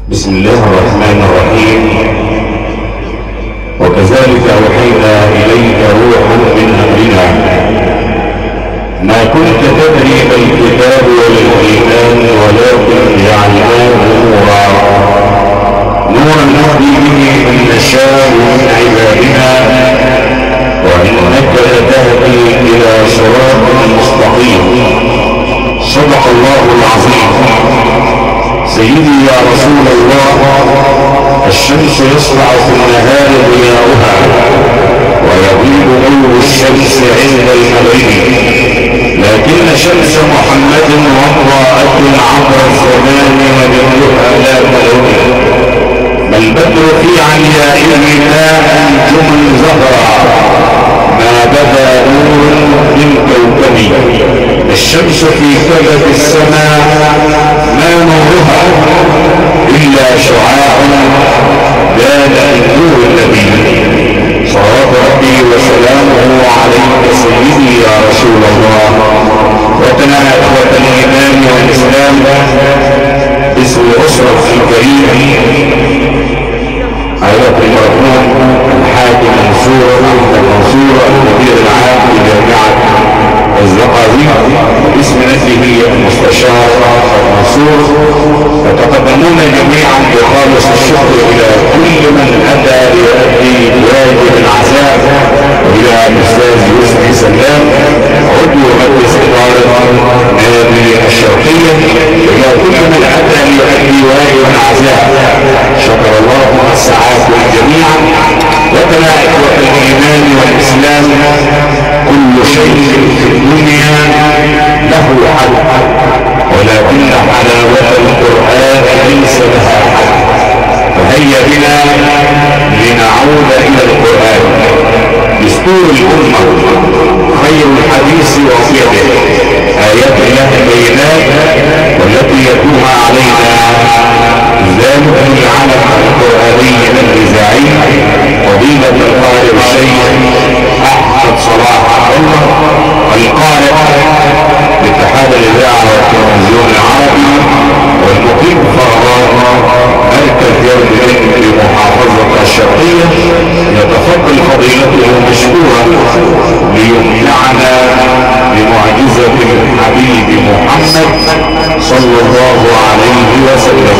بسم الله الرحمن الرحيم. وكذلك أوحينا إليك روحا من أمرنا ما كنت تدري ما الكتاب ولا الإيمان ولكن جعلناه نورا نهدي به من نشاء من عبادنا وإنك لتهدي إلى صراط مستقيم. صدق الله العظيم. سيدي يا رسول الله، الشمس يسطع في النهار ضياؤها ويغيب نور الشمس عند المغرب، لكن شمس محمد وضاءة عبر الزمان وجهها لا تلوي. ما البدر في عليائه لا أنجم زهرا ما بدا نور من كوكب. الشمس في كبد السماء ما نورها إلا شعاع بان من نور النبي. صلوات ربي وسلامه عليك سيدي يا رسول الله. وتنا إخوة الإيمان والإسلام، اسم الأسرة الكريمة أيضا المرحوم الحاكم منصور المدير العام لجامعة الزقازيق باسم نفسه المستشار منصور، يتقدمون جميعا بخالص الشكر الى كل من اتى ليؤدي واجب العزاء، والى الاستاذ يوسف سلام عضو مجلس اداره نادي الشرقيه، الى كل من اتى ليؤدي واجب العزاء. شكر الله مساعاكم جميعا. وتلا اخوه الايمان والاسلام، كل شيء في الدنيا له حد، ولكن حلاوة القرآن ليس لها حد. فهيا بنا لنعود إلى القرآن. دستور الأمة خير الحديث وصيته، آيات الله البينات والتي يتلوها علينا ذلك العلم القرآني الإذاعي فضيلة القارئ الشيخ أحمد صلاح الله القارئ لاتحاد الإذاعة والتلفزيون العربي والمقيم فرمان مركز يوم الدين بمحافظة الشرقية. يتفضل فضيلته مشكورا ليمنعنا بمعجزة الحبيب محمد صلى الله عليه وسلم.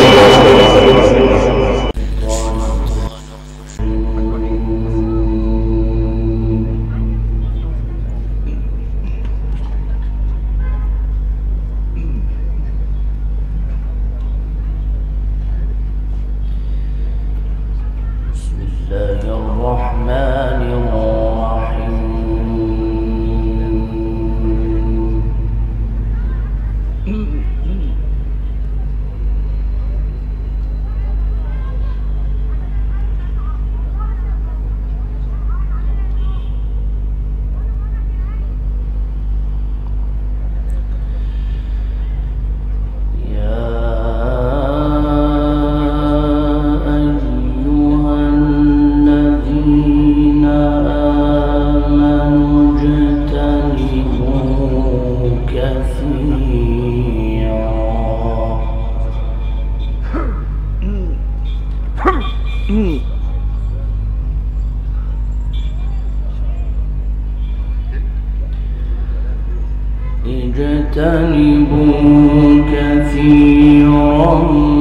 اجتنبوا كثيرا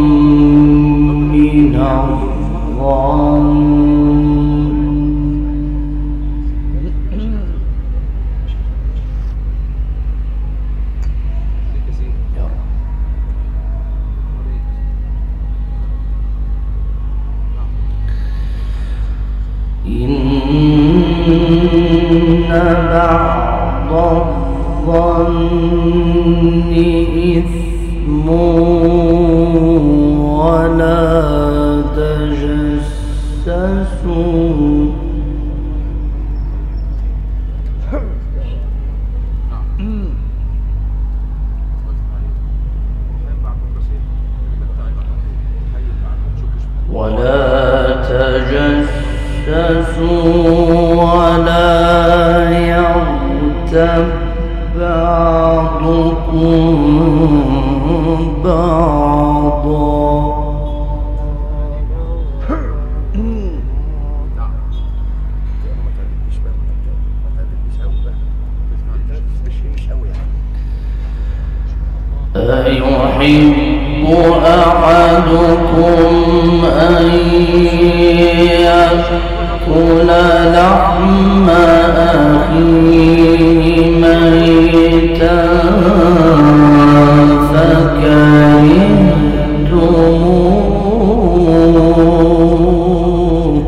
من الظن إن بعض الظن إثم ولا تجسسوا ولا يغتب بعضكم بعضا أحدكم أن يأكل لحم أخيه ميتا فكرهتموه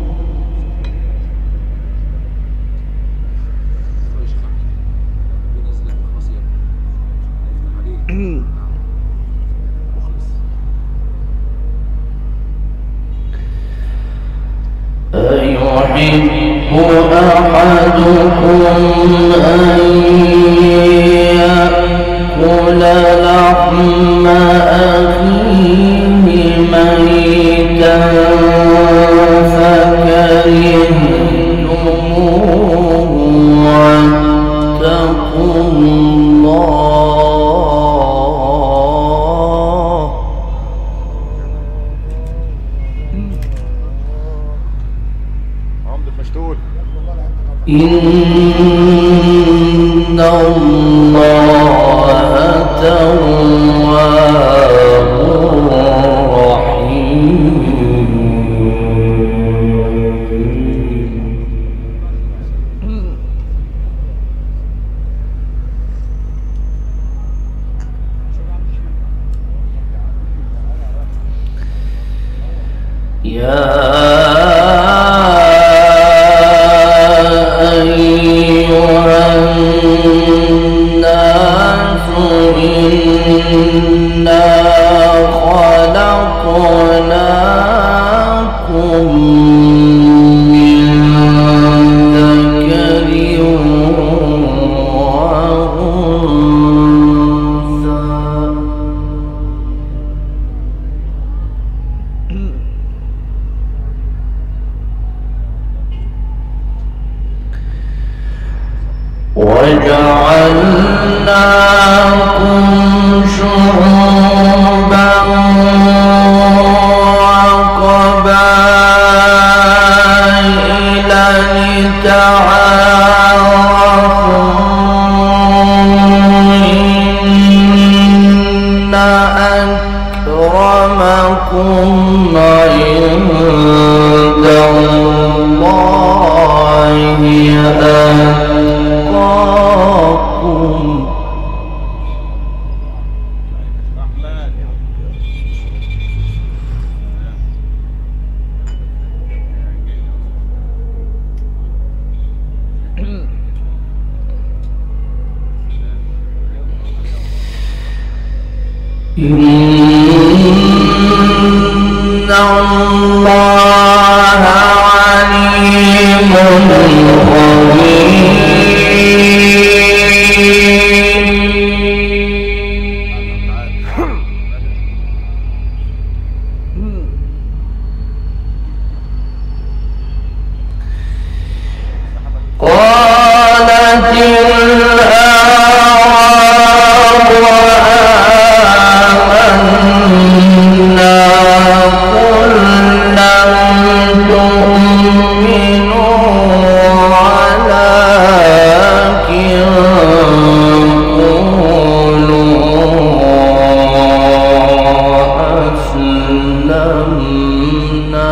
أيحب أحدكم أن يأكل لحم أخيه ميتا فكرهتموه واتقوا الله إن الله تواب رحيم يا إنا خلقناكم من ذكر وأنثى وجعلناكم شعوبا وقبائل لتعارفوا إن أكرمكم عند الله أتقاكم إن الله عليم خبير قالت الأعراب آمنا قل لم تؤمنوا ولكن قولوا أسلمنا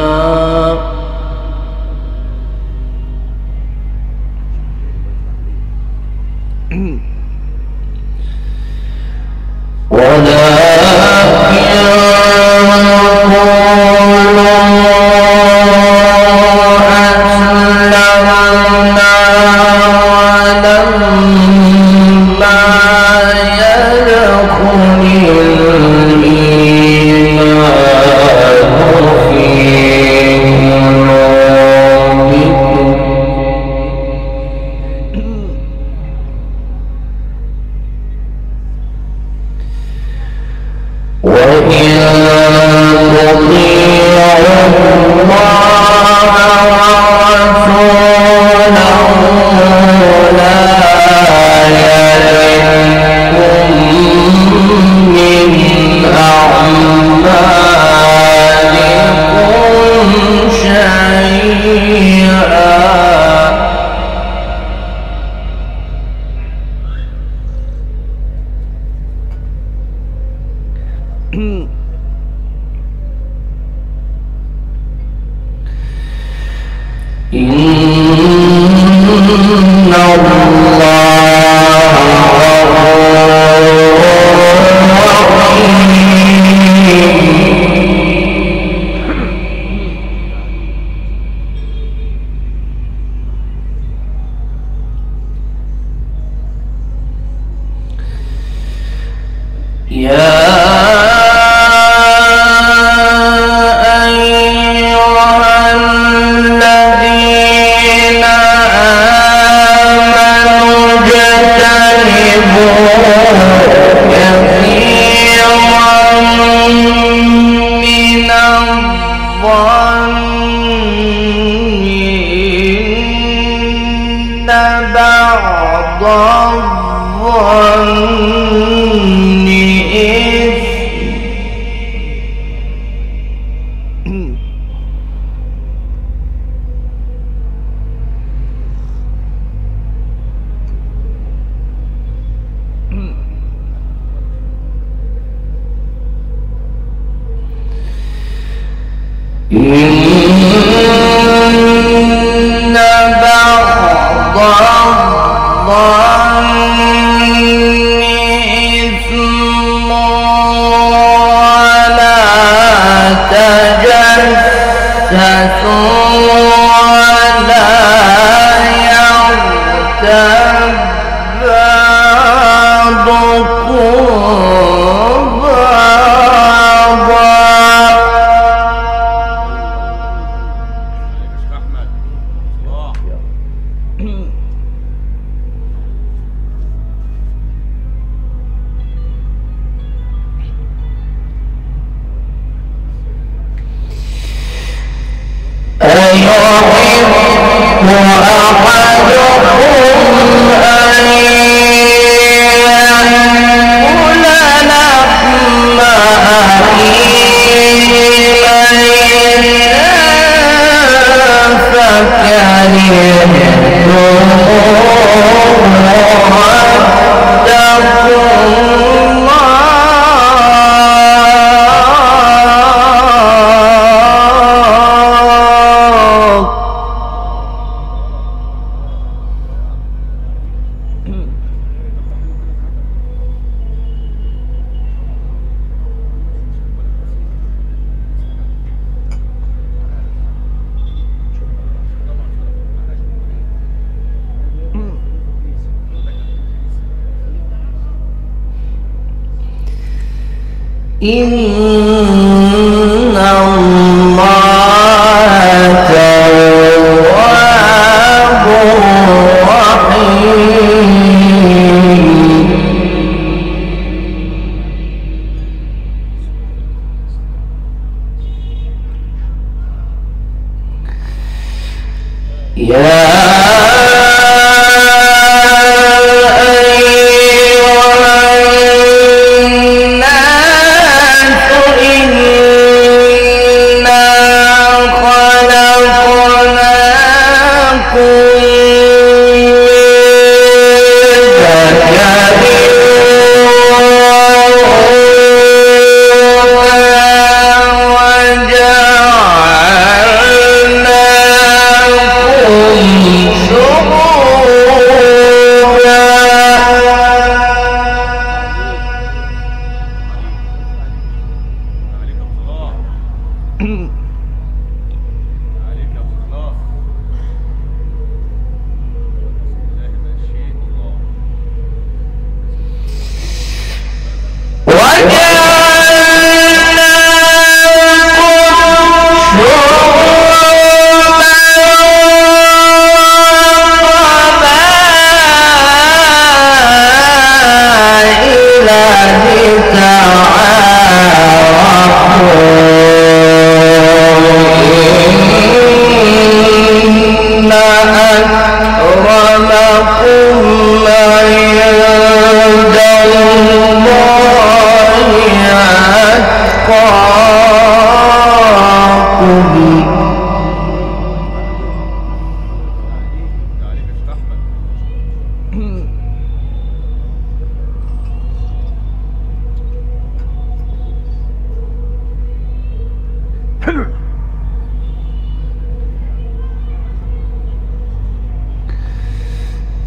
إن الله إن الله تواب رحيم. يا شعوبا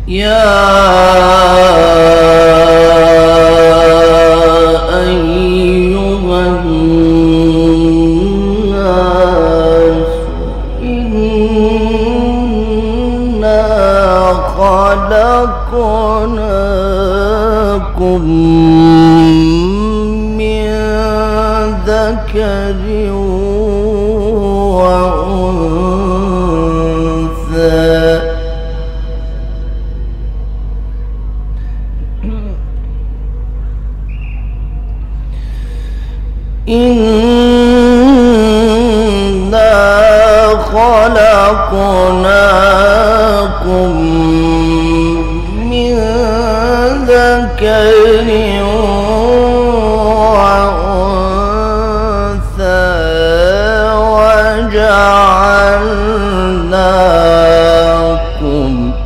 يا أيها الناس إنا خلقناكم من ذكر وأنثى إنا خلقناكم من ذكر وأنثى وجعلناكم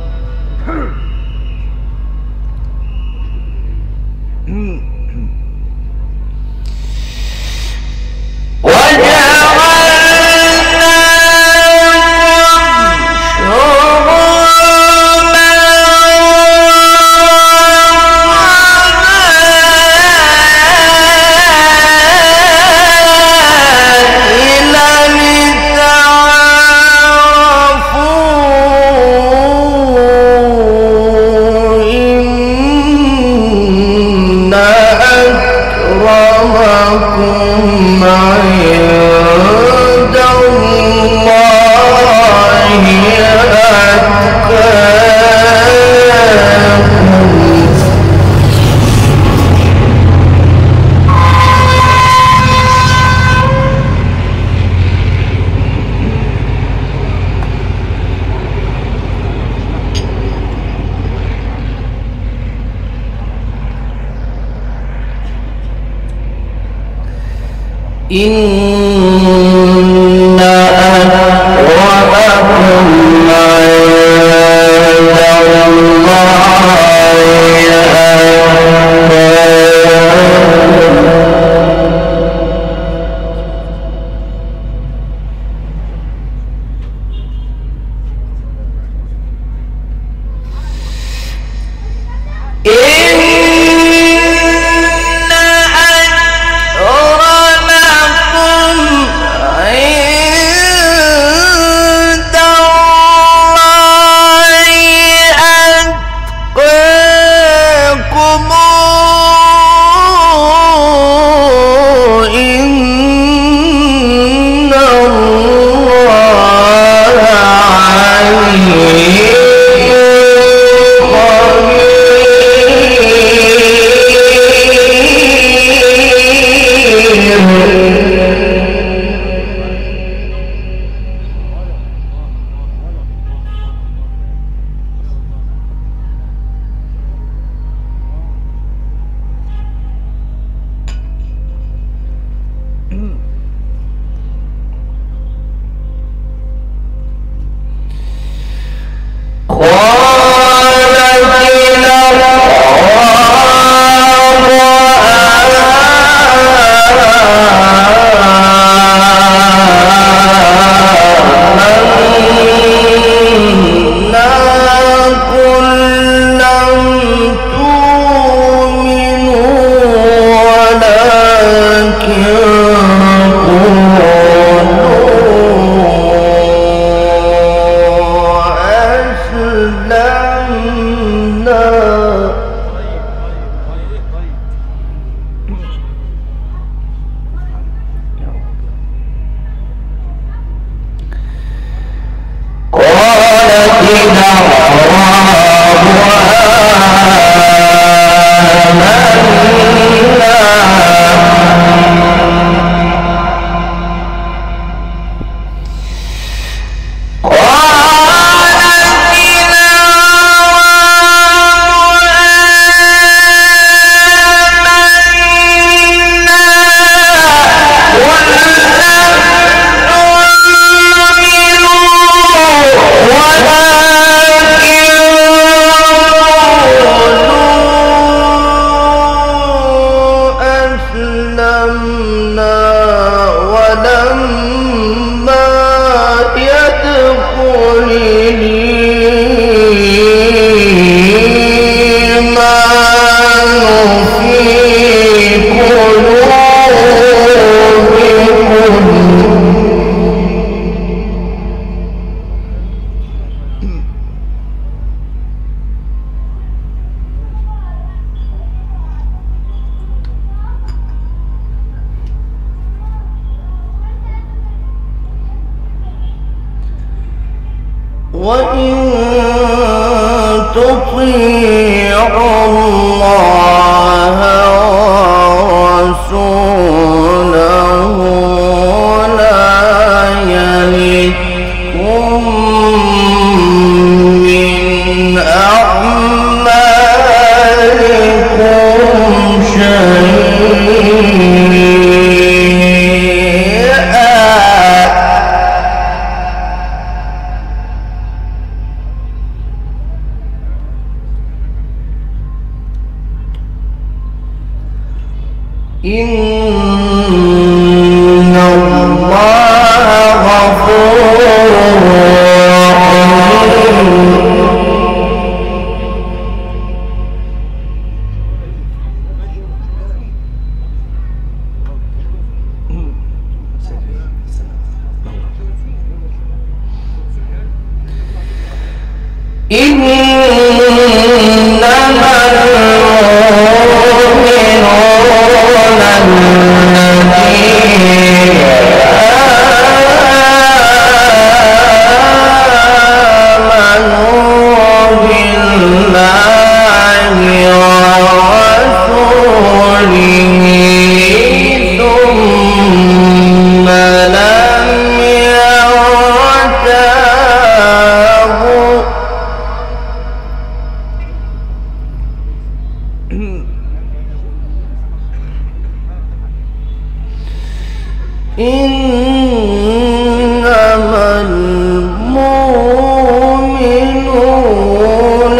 إن أكرمكم عند ولما يدخل وإن تطيعوا الله ورسوله لا يلدكم من أعمالكم شيئا. إن الله غفور إنما المؤمنون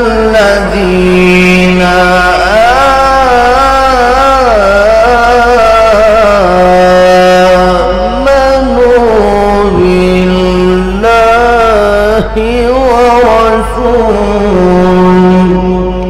الذين آمنوا بالله ورسوله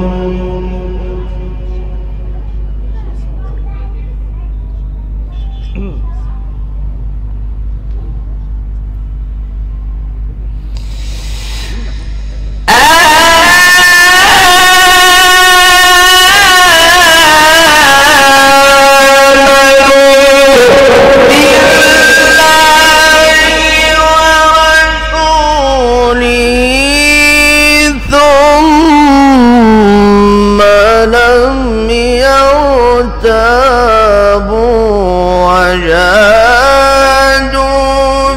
وجادوا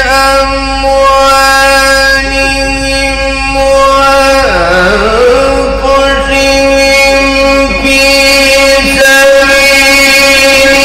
بأموالهم وأنفسهم في سبيل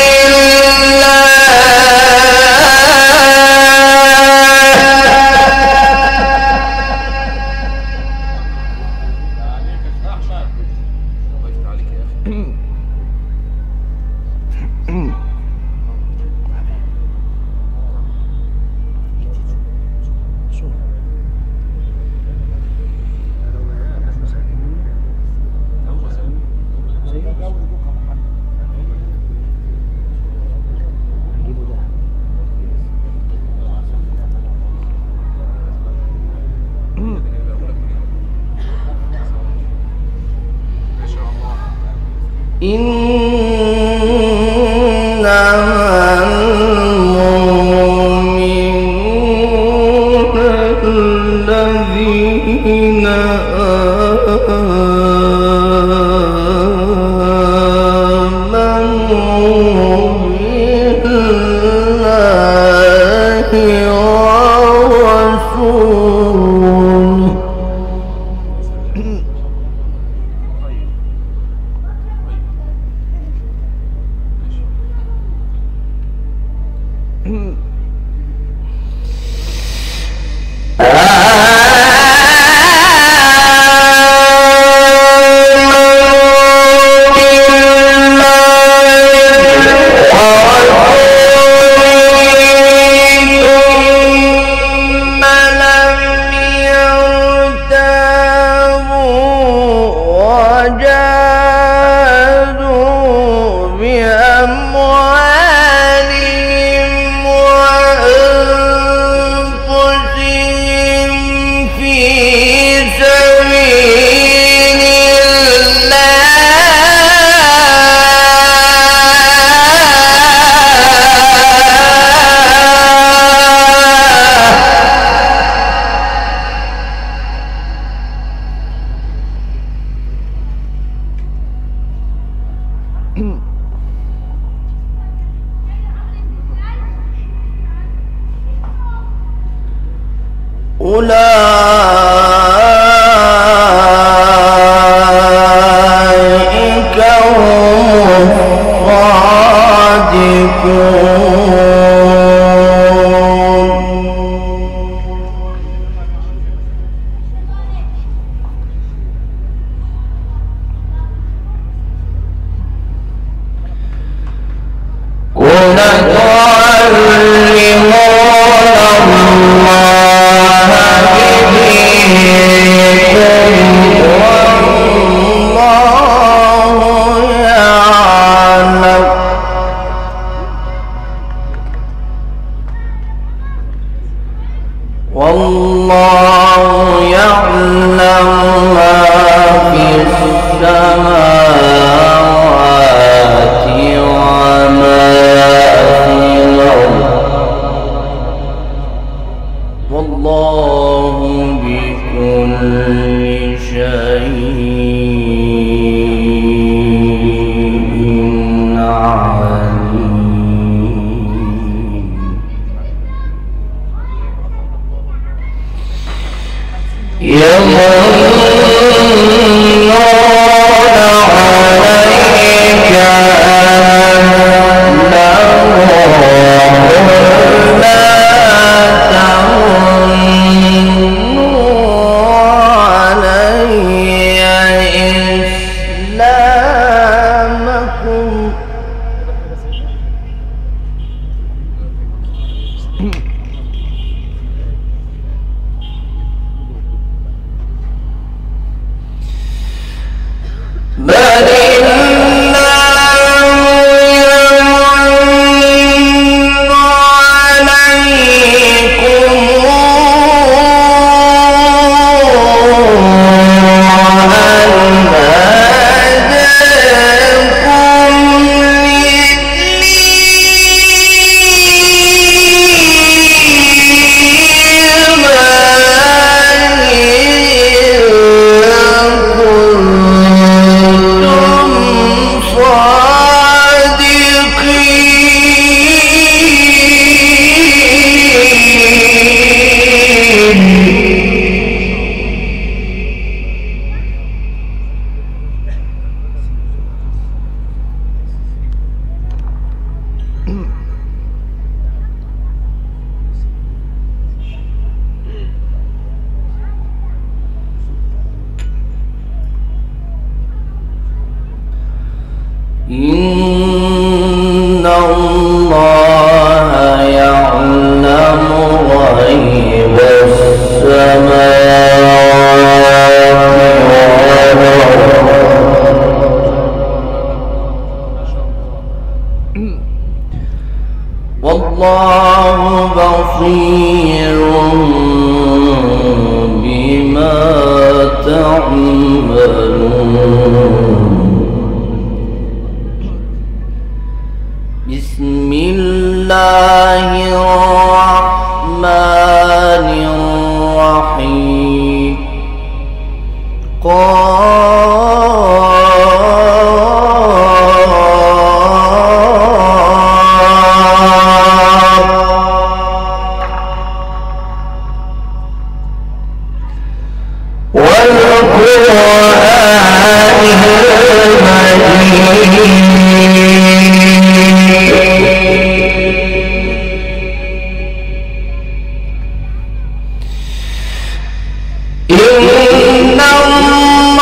إنما المؤمنون الذين آمنوا بالله ورسوله لم أولئك هم والله يعلم ما في السماوات وما في الأرض والله بكل شيء عليم. يمنون عليك أن لا تمنوا علي إسلامكم بل الله يمن عليكم أن إن الله يعلم غيب السماوات والله بصير بما تعملون. بسم الله الرحمن الرحيم. والقرآن المجيد إن الله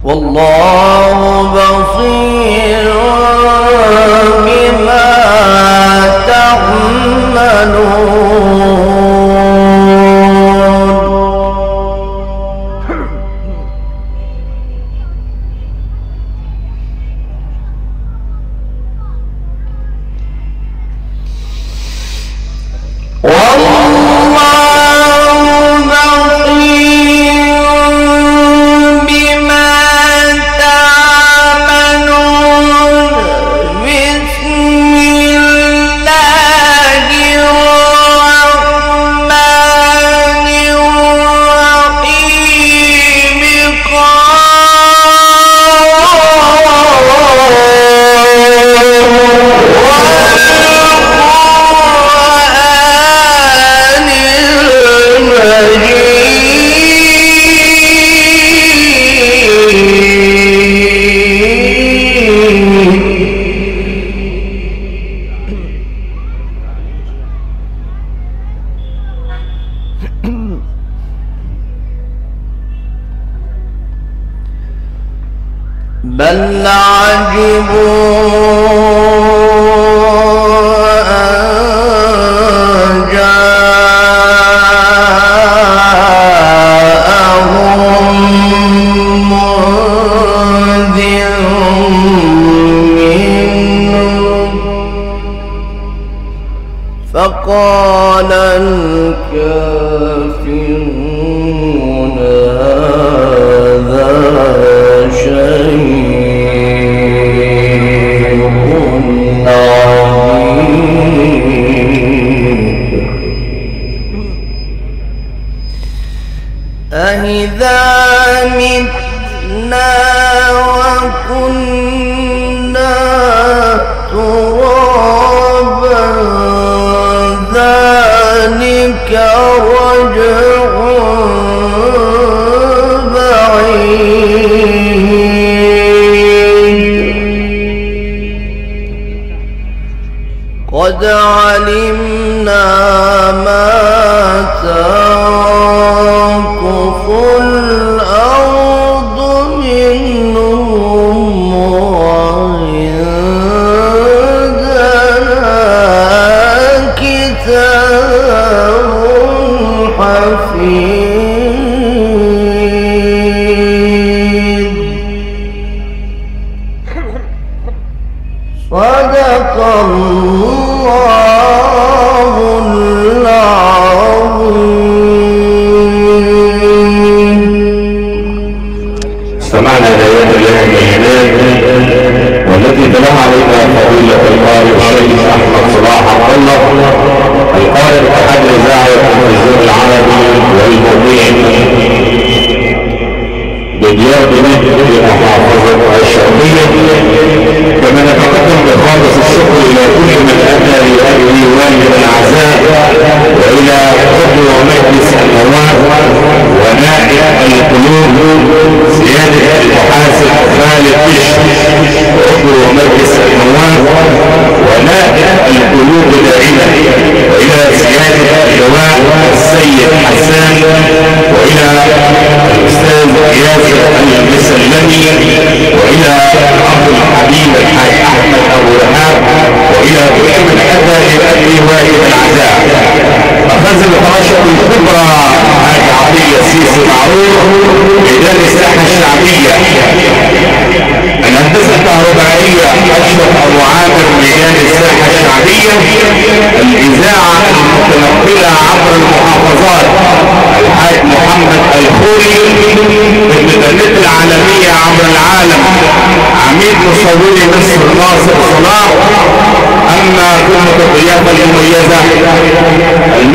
والله بصير بما تعملون. بل عجبوا أن جاءهم منذر منهم فقال الكافرون هذا شيء أإذا متنا وكنا ترابا ذلك رجع بعيد قد علمنا ما تنقص الأرض منهم وعندنا كتاب حفيظ. صدق الله العظيم. استمعنا لآيات الله البينات والتي تلاها علينا فضيلة القارئ الشيخ أحمد صلاح عبد الله القارئ أحد إذاعة التلفزيون العربي والمبين بديار بنت محافظة الشرقية. كما نتقدم بخالص الشكر إلى كل من أتى لأجل واجب العزاء وإلى عضو مجلس النواب ونائب القلوب سيادة المحاسب خالد بشر عضو مجلس النواب ونائب القلوب دائما، وإلى سيادة اللواء السيد حسان، وإلى الأستاذ ياسر المسلمي، وإلى أبو الحبيب الحاج أحمد أبو رحاب، وإلى كل من أتى لأجل واجب العزاء. أخذ الفراشة الكبرى حاج عطية السيسي معروف ميدان الساحة الشعبية. الهندسة الكهربائية أشرف أبو عامر ميدان الساحة الشعبية. الإذاعة المتنقلة عبر المحافظات الحاج محمد الخوري. الإنترنت العالمية عبر العالم عميد مصوري مصر ناصر صلاح. أما قمة الضيافة المميزة